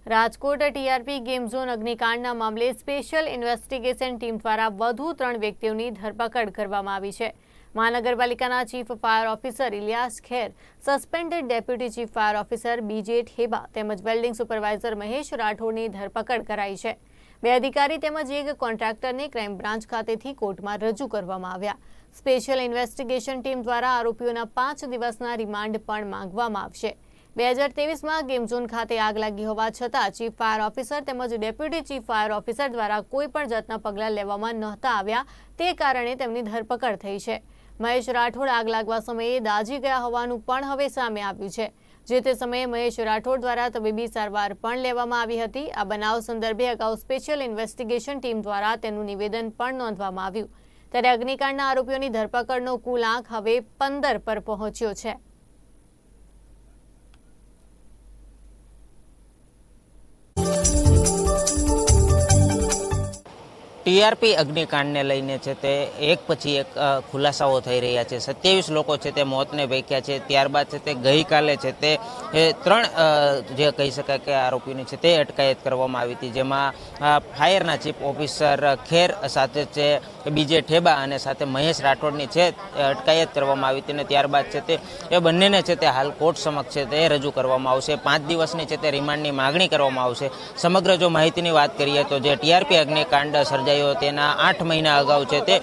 Rajkot TRP game zone અગ્નિકાંડના મામલે special investigation team દ્વારા વધુ 3 વ્યક્તિઓની ધરપકડ કરવામાં આવી છે। મહાનગરપાલિકાના chief fire officer Ilias Kher, suspended deputy chief fire officer B J Theba તેમજ વેલ્ડિંગ સુપરવાઇઝર મહેશ રાઠોડની ધરપકડ કરાઈ છે। 2 અધિકારી તેમજ એક કોન્ટ્રાક્ટરને ક્રાઇમ બ્રાન્ચ ખાતેથી કોર્ટમાં રજૂ કરવામાં આવ્યા। સ્પેશિયલ ઇન્વેસ્ટિગેશન ટીમ દ્વારા આરોપીઓના 5 દિવસના રિમાન્ડ પણ માંગવામાં આવશે। 2023માં ગેમ ઝોન ખાતે આગ લાગી હોવા છતાં ચીફ ફાયર ઓફિસર તેમજ ડેપ્યુટી ચીફ ફાયર ઓફિસર દ્વારા કોઈ પણ જાતના પગલાં લેવામાં નહોતા આવ્યા, તે કારણે તેમની ધરપકડ થઈ છે। મહેશ રાઠોડ આગ લાગવા સમયે દાઝી ગયા હોવાનું પણ હવે સામે આવ્યું છે। જે તે સમયે મહેશ રાઠોડ દ્વારા તબીબી સારવાર પણ લેવામાં આવી હતી। આ બનાવ સંદર્ભે અગાઉ સ્પેશિયલ ઇન્વેસ્ટિગેશન ટીમ દ્વારા તેનું નિવેદન પણ નોંધવામાં આવ્યું। ત્યારે અગ્નિકાંડના આરોપીઓની ધરપકડનો કુલ આંક હવે 15 પર પહોંચ્યો છે। टीआरपी अग्निकांड ने लईने छे ते एक पछी एक खुलासाओ थई रह्या छे। 27 लोको छे ते मौतने भेट्या छे। त्यारबाद छे ते गई काले छे ते 3 जे कही शकाय के आरोपीनी छे ते अटकायत करवामां आवी हती, जेमां फायरना चीफ ऑफिसर खेर साथे छे बीजे ठेबा अने साथे महेश राठोडनी छे अटकायत करवामां आवी हती। ने त्यारबाद छे ते ए बंनेने छे ते हाल कोर्ट समक्ष छे ते रजू करवामां आवशे। 5 दिवसनी छे ते रिमांडनी मागणी करवामां आवशे। समग्र जो माहितीनी वात करीए तो जे टीआरपी अग्निकांड सर्जायो तेना 8 महीना अगाऊ छे ते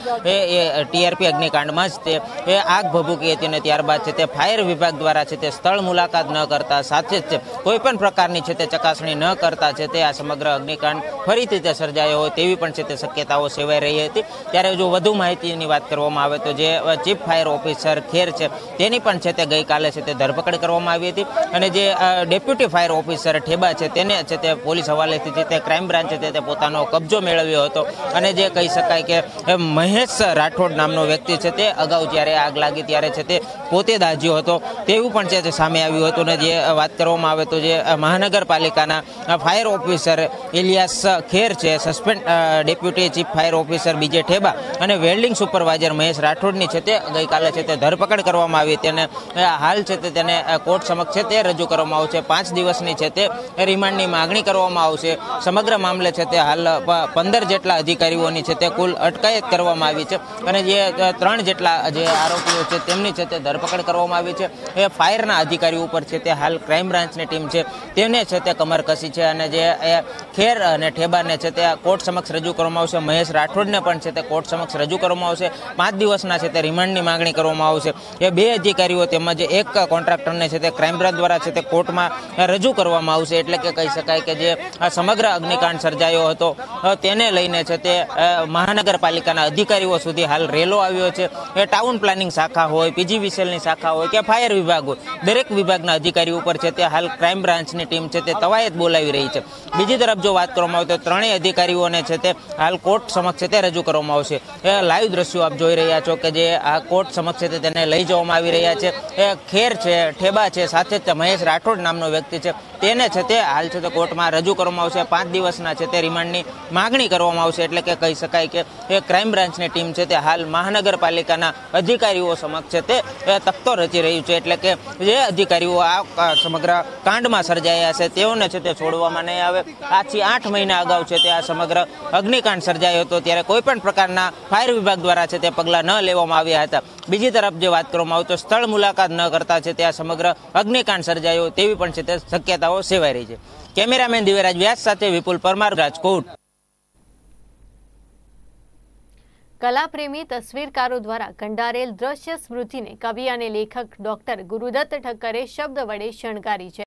टीआरपी अग्निकांडमां ज ते आग भभूकी हती ने त्यारबाद छे ते फायर विभाग द्वारा छे ते स्थळ मुलाकात न करता साथे ज कोईपण प्रकारनी छे ते चकासणी न करता छे ते आ समग्र अग्निकांड फरीथी ते सर्जायो होय तेवी पण छे ते शक्यताओ सेवाई रही हती। त्यारे जो વધુ માહિતીની વાત કરવામાં આવે તો જે ચીફ ફાયર ઓફિસર ખેર છે તેની પણ છે તે ગઈકાલે છે તે ધરપકડ કરવામાં આવી હતી અને જે ડેપ્યુટી ફાયર ઓફિસર ઠેબા છે તેને છે તે પોલીસ હવાલેથી છે તે ક્રાઇમ બ્રાન્ચ છે તે પોતાનો કબજો મેળવ્યો હતો અને જે કહી શકાય કે મહેશ રાઠોડ નામનો વ્યક્તિ છે તે અગાઉ જ્યારે આગ લાગી ત્યારે છે તે પોતે દાઝ્યો હતો તેવું પણ છે તે સામે આવ્યું હતું। અને જે વાત કરવામાં આવે તો જે મહાનગરપાલિકાના ફાયર ઓફિસર ઇલિયાસ ખેર છે, suspend deputy chief fire officer B J Theba અને વેલ્ડિંગ સુપરવાઇઝર મહેશ રાઠોડની છે તે ગઈકાલે છે તે ધરપકડ કરવામાં આવી હતી અને હાલ છે તે તેને કોર્ટ સમક્ષ છે તે રજૂ કરવામાં આવશે। 5 દિવસની છે તે રિમાન્ડની માગણી કરવામાં આવશે। સમગ્ર મામલે છે તે હાલ 15 જેટલા અધિકારીઓની છે તે કુલ અટકાયત કરવામાં આવી છે અને જે 3 જેટલા જે આરોપીઓ છે તેમની છે તે ધરપકડ કરવામાં આવી છે। એ ફાયરના અધિકારીઓ ઉપર છે તે હાલ ક્રાઇમ બ્રાન્ચની ટીમ છે તેને છે તે કમર કસી છે અને જે ખેર અને ઠેબાને છે તે કોર્ટ સમક્ષ રજૂ કરવામાં આવશે। મહેશ રાઠોડને પણ છે તે કોર્ટ સમક્ષ રજૂ કરવામાં આવશે। 5 દિવસના છે તે રિમાન્ડની માંગણી કરવામાં આવશે। એ 2 અધિકારીઓ તેમજ એક કોન્ટ્રાક્ટરને છે તે ક્રાઇમ બ્રાન્ચ દ્વારા છે તે કોર્ટમાં રજૂ કરવામાં આવશે। એટલે કે કહી શકાય કે જે સમગ્ર અગ્નિકાંડ સર્જાયો હતો તેને લઈને છે તે મહાનગરપાલિકાના અધિકારીઓ સુધી હાલ રેલો આવ્યો છે। એ ટાઉન પ્લાનિંગ શાખા હોય, પીજીવીસીએલની શાખા હોય કે ફાયર વિભાગ હોય, દરેક વિભાગના અધિકારીઓ ઉપર છે તે હાલ ક્રાઇમ બ્રાન્ચની ટીમ છે તે તવાયત બોલાવી રહી છે। બીજી તરફ જો વાત કરવામાં આવે તો 3 અધિકારીઓને છે તે હાલ કોર્ટ સમક્ષ છે તે રજૂ કરવામાં આવશે। લાઈવ દ્રશ્યો આપ જોઈ રહ્યા છો કે જે આ કોર્ટ સમક્ષ છે તેને લઈ જવામાં આવી રહ્યા છે। ખેર છે, ઠેબા છે, સાથે જ મહેશ રાઠોડ નામનો વ્યક્તિ છે તેને છે તે હાલ છે તે કોર્ટમાં રજૂ કરવામાં આવશે। 5 દિવસના છે તે રિમાન્ડની માગણી કરવામાં આવશે। એટલે કે કહી શકાય કે એ ક્રાઇમ બ્રાન્ચની ટીમ છે તે હાલ મહાનગરપાલિકાના અધિકારીઓ સમક્ષ છે તે તખતો રચી રહ્યું છે। એટલે કે જે અધિકારીઓ આ સમગ્ર કાંડમાં સર્જાયા છે તેઓને છે તે છોડવામાં નહીં આવે। આજથી 8 મહિના અગાઉ છે તે આ સમગ્ર અગ્નિકાંડ સર્જાયો હતો ત્યારે કોઈ પણ પ્રકારના ફાયર વિભાગ દ્વારા છે તે પગલાં ન લેવામાં આવ્યા હતા। બીજી તરફ જે વાત કરવામાં આવે તો સ્થળ મુલાકાત ન કરતા છે તે આ સમગ્ર અગ્નિકાંડ સર્જાયો તેવી પણ છે તે શક્યતાઓ સેવાઈ રહી છે। કેમેરામેન દિવ્યરાજ વ્યાસ સાથે વિપુલ પરમાર, રાજકોટ। કલાપ્રેમી તસવીરકારો દ્વારા કંડારેલ દ્રશ્ય સ્મૃતિને કવિ અને લેખક ડોક્ટર ગુરુદત્ત ઠક્કરે શબ્દ વડે શણગારી છે।